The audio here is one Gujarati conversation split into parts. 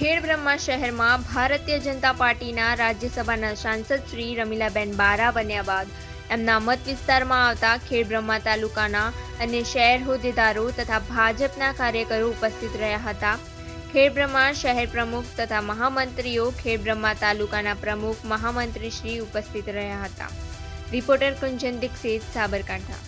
ખેડબ્રહ્મા શહેરમાં ભારતીય જનતા પાર્ટીના રાજ્યસભાના સાંસદ શ્રી રમીલાબેન બારા બન્યા બાદ એમના મત વિસ્તારમાં આવતા ખેડબ્રહ્મા તાલુકાના અને શહેર હોદ્દેદારો તથા ભાજપના કાર્યકરો ઉપસ્થિત રહ્યા હતા। ખેડબ્રહ્મા શહેર પ્રમુખ તથા મહામંત્રીઓ, ખેડબ્રહ્મા તાલુકાના પ્રમુખ, મહામંત્રી શ્રી ઉપસ્થિત રહ્યા હતા। રિપોર્ટર કુંજન દીક્ષિત, સાબરકાંઠા।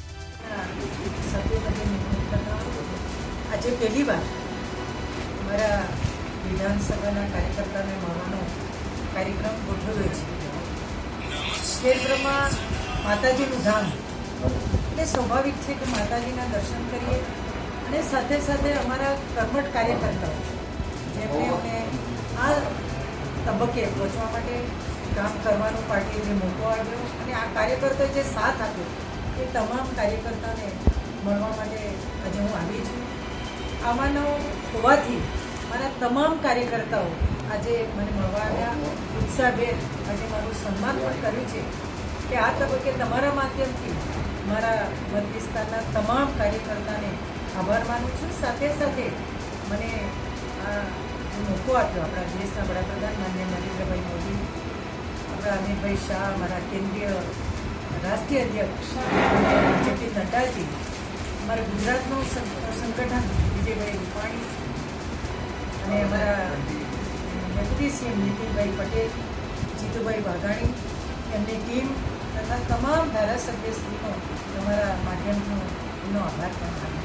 આજે પહેલી વાર મારા વિધાનસભાના કાર્યકર્તાને મળવાનો કાર્યક્રમ ગોઠવ્યો છે। ખેડબ્રહ્મા માતાજીનું ધામ એટલે સ્વાભાવિક છે કે માતાજીના દર્શન કરીએ અને સાથે સાથે અમારા કર્મઠ કાર્યકર્તાઓ જેમને અમને આ તબક્કે પહોંચવા માટે કામ કરવાનો પાર્ટીએ જે મોકો આવ્યો અને આ કાર્યકર્તાએ જે સાથ આપ્યો એ તમામ કાર્યકર્તાને મળવા માટે આજે હું આવી છું। આમાંનો હોવાથી મારા તમામ કાર્યકર્તાઓ આજે મને મળવા આવ્યા, ઉત્સાહભેર આજે મારું સન્માન પણ કર્યું છે કે આ તબક્કે તમારા માધ્યમથી મારા મત વિસ્તારના તમામ કાર્યકર્તાને આભાર માનું છું। સાથે સાથે મને આ મોકો આપ્યો આપણા દેશના વડાપ્રધાન માનનીય નરેન્દ્રભાઈ મોદી, આપણા અમિતભાઈ શાહ, મારા કેન્દ્રીય રાષ્ટ્રીય અધ્યક્ષ જેપી નડ્ડાજી, અમારા ગુજરાતનું સંગઠન વિજયભાઈ રૂપાણી અને અમારા ડેપ્યુટી સીએમ નીતિનભાઈ પટેલ, જીતુભાઈ વાઘાણી, એમની ટીમ તથા તમામ ધારાસભ્યશ્રીનો તમારા માધ્યમનો એમનો આભાર પણ માનું છું।